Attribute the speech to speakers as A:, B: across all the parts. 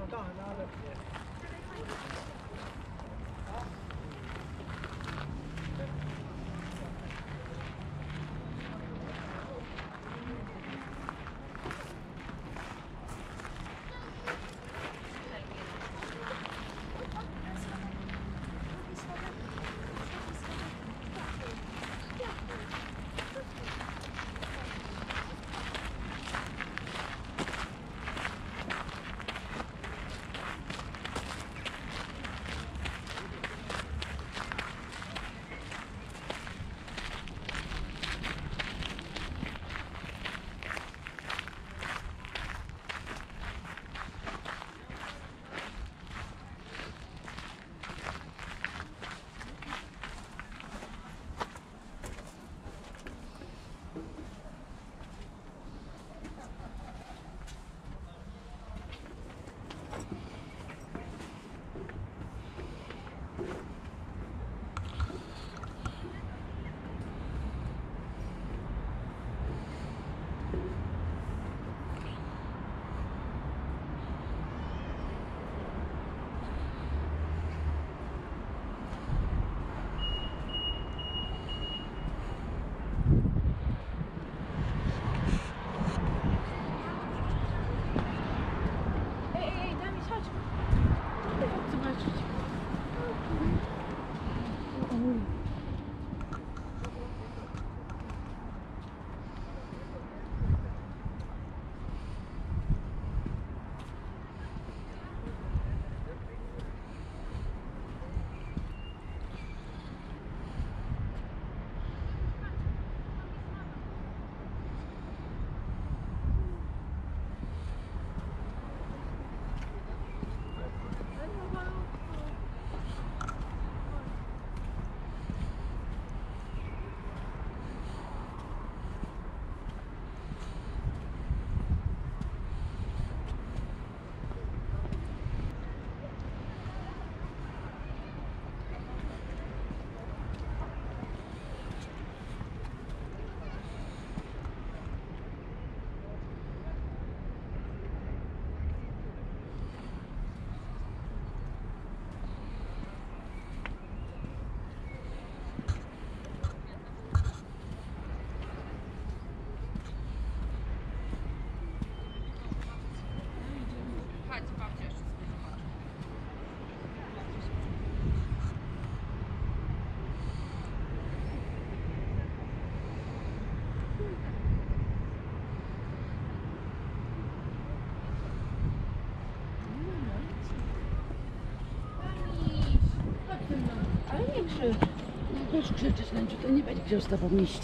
A: Jak już krzyczysz, Lęciu, to nie będzie chciał z tobą iść.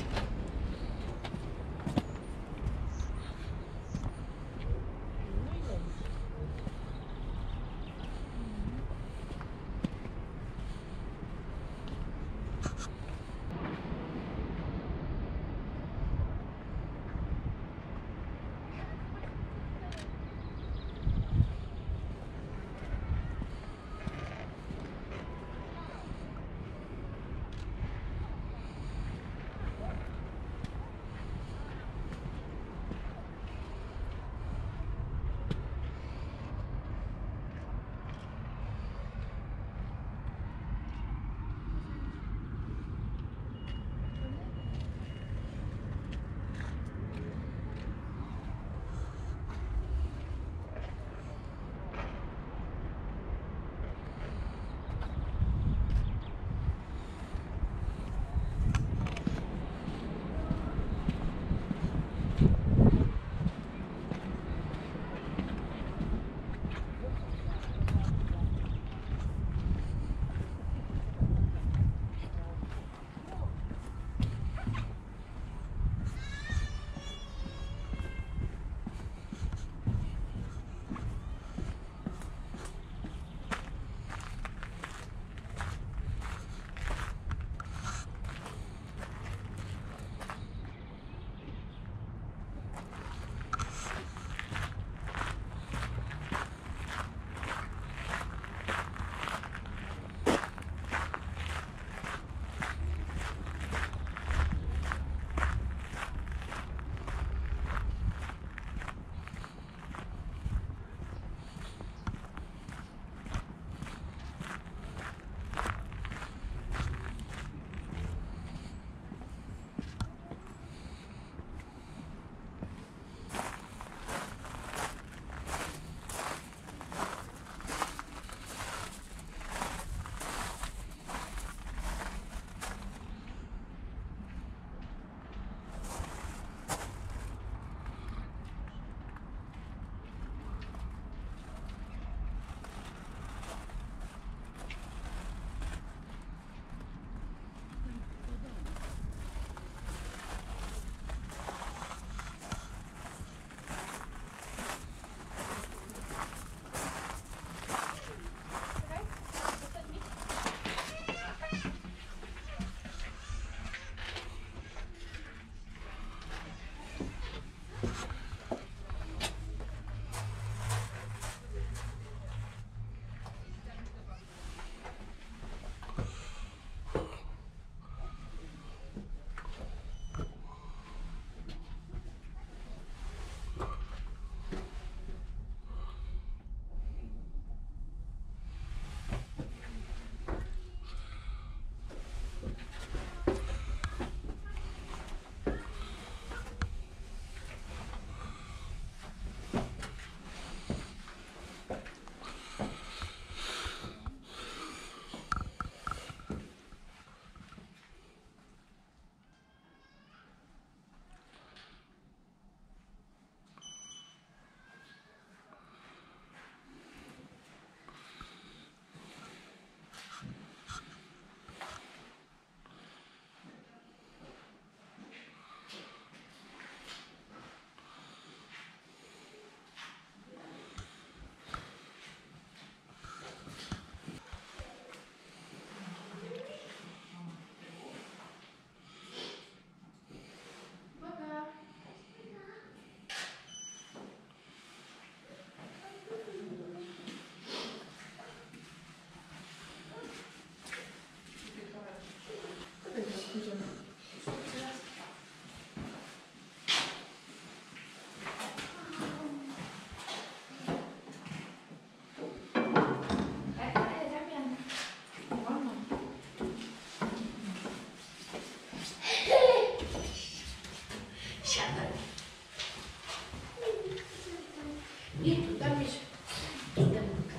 B: I tam mieć pudełka.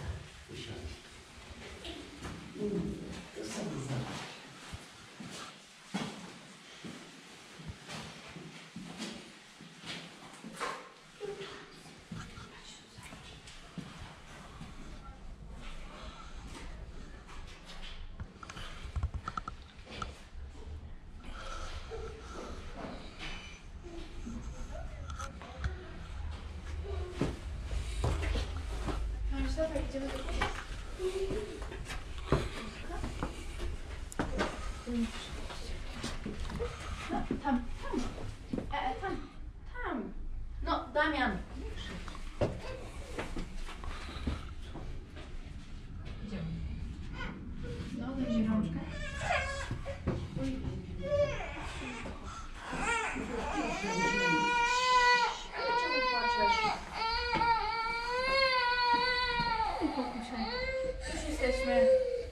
B: To sobie zobacz. Dawaj, idziemy do góry. No, tam. Tam. No, Damian. Idziemy. No, daj mi rączkę. Czemu płaczesz? Już jesteśmy.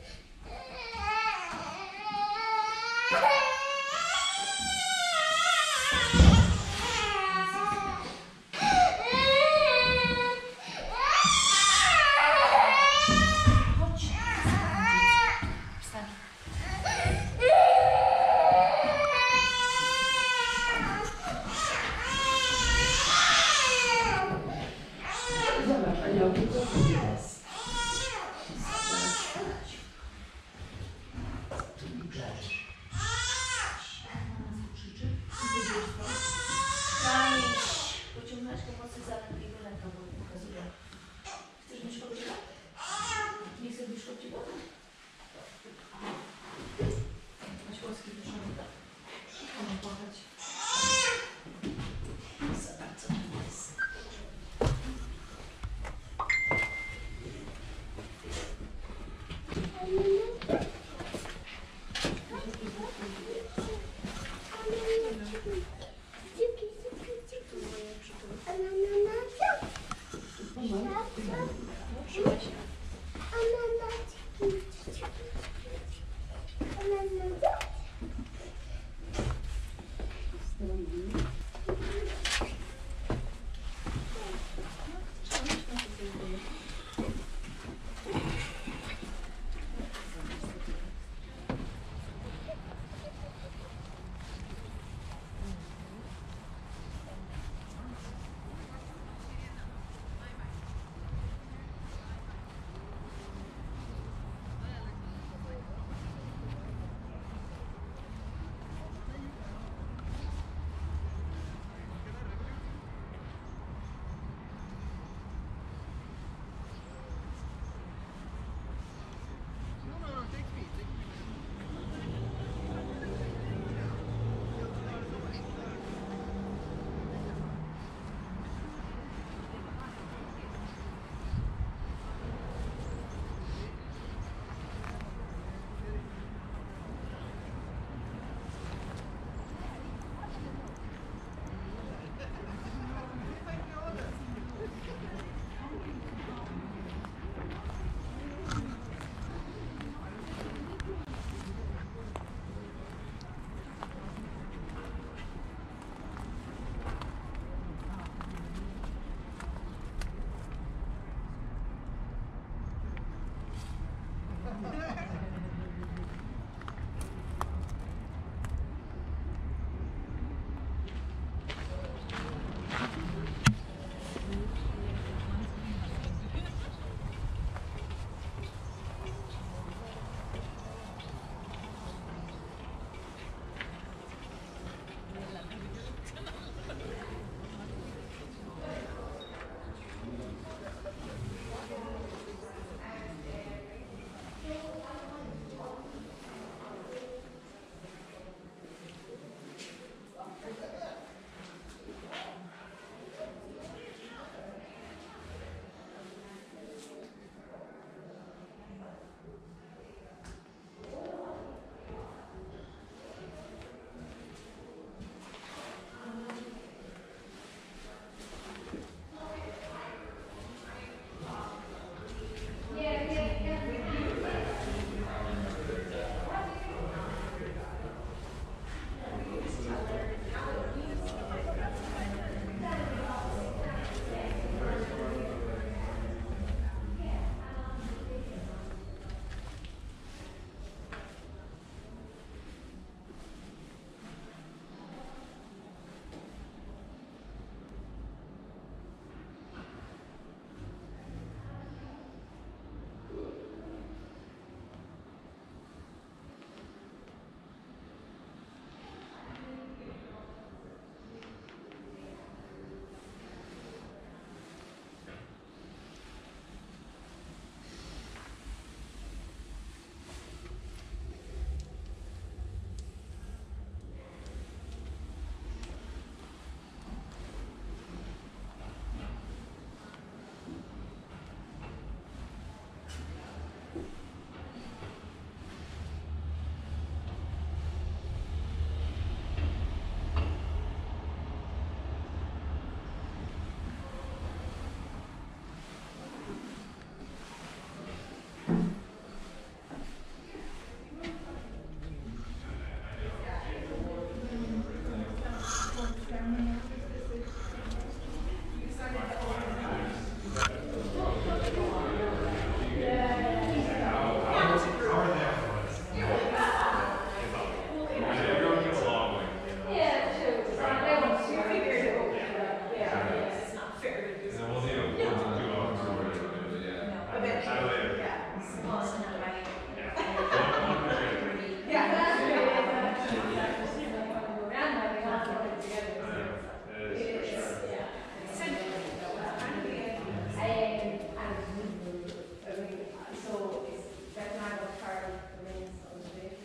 B: Chodź. Wstań.
A: Zobacz, aniołki, co jest?
B: Pociągnąłeś pomocy za rękę ręka, bo pokazuje. Chcesz mieć kogoś lat? Nie chcesz mieć kogoś lat? Masz łaski do szanowna. Mamy płakać. Zobacz, co tam jest. Trzymaj się.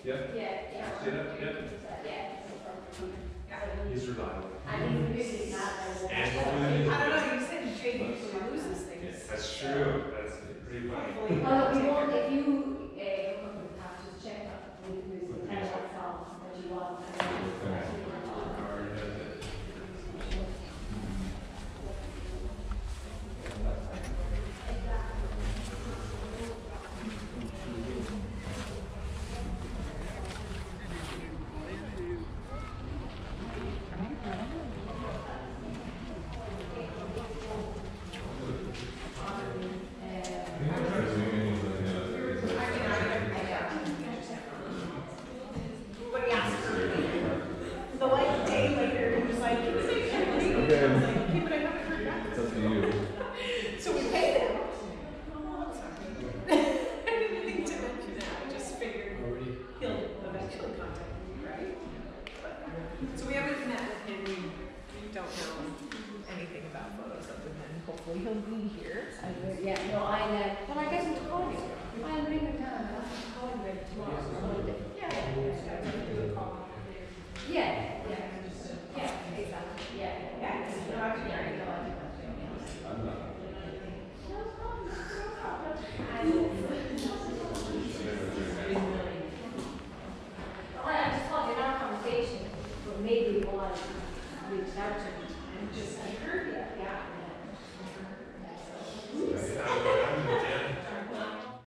C: Yep.
A: Yeah.
C: See that? Yep. He's reliable.
A: And he's really not
C: And
D: I don't know, you said Jake usually loses things.
C: yeah, that's true. That's pretty funny.
A: well, if you want, if you have to check up with the telephone song that you want.
D: But he asked for the like day later, he was like, "Can we make sure we leave?" I was like, "Okay, but I haven't heard back."
E: It's up to you.
D: So we paid him. I didn't think to mention that. I just figured he'll eventually contact me, right? So we haven't met with him. We don't know anything about photos other than hopefully he'll be here.
A: Yeah, no, well, I guess he's calling you. I'll bring him down, I'll call him tomorrow. Yeah, exactly. Yeah.
D: No, I think I know.
A: I just thought in our conversation, but maybe one reached out to me and just like heard that, yeah.